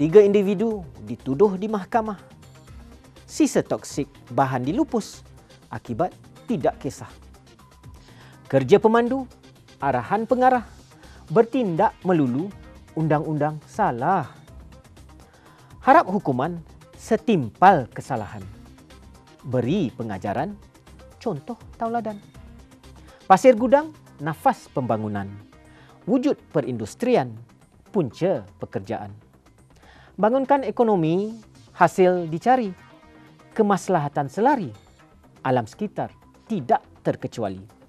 3 individu dituduh di mahkamah. Sisa toksik bahan dilupus akibat tidak kisah. Kerja pemandu, arahan pengarah, bertindak melulu, undang-undang salah. Harap hukuman setimpal kesalahan. Beri pengajaran, contoh tauladan. Pasir gudang, nafas pembangunan. Wujud perindustrian, punca pekerjaan. Bangunkan ekonomi, hasil dicari. Kemaslahatan selari, alam sekitar tidak terkecuali.